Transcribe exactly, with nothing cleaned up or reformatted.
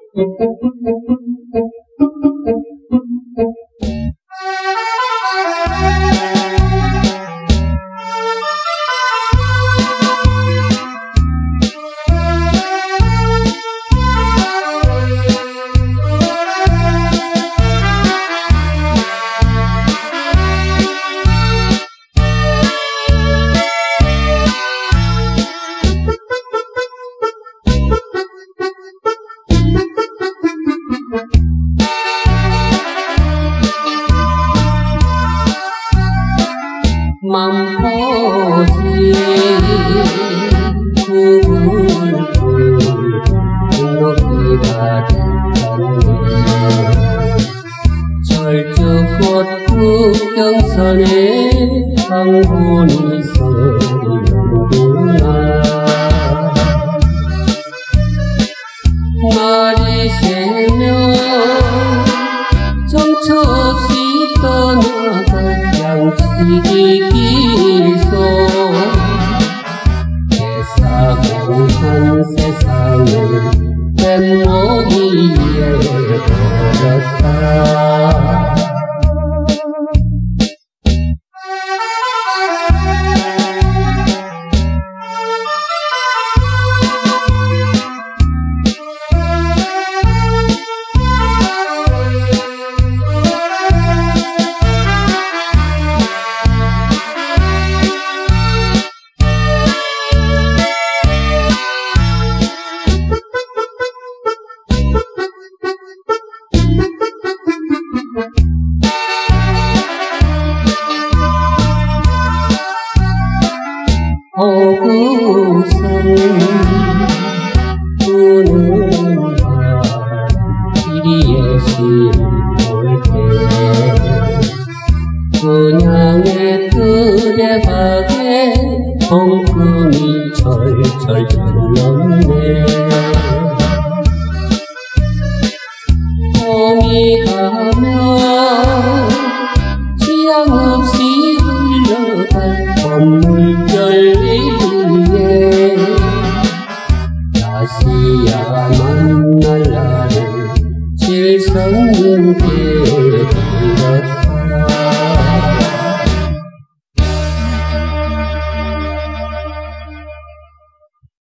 맘포지 구불불 녹기가 됐네. 철쭉꽃 국경선에 황혼이 서리는구나. 날이 새면 정처 없이 떠나갈 양치기 길속 애사공한 세상을 뱃목이에 버렸다. 오구선 부는 바람 길이에 실올 때 분양의 뜨대박에 봄꿈이 철철 절넘네. 봄이 가면 지양 없이 흘러갈 봄물결 위에 다시야 만날 날을 질성님께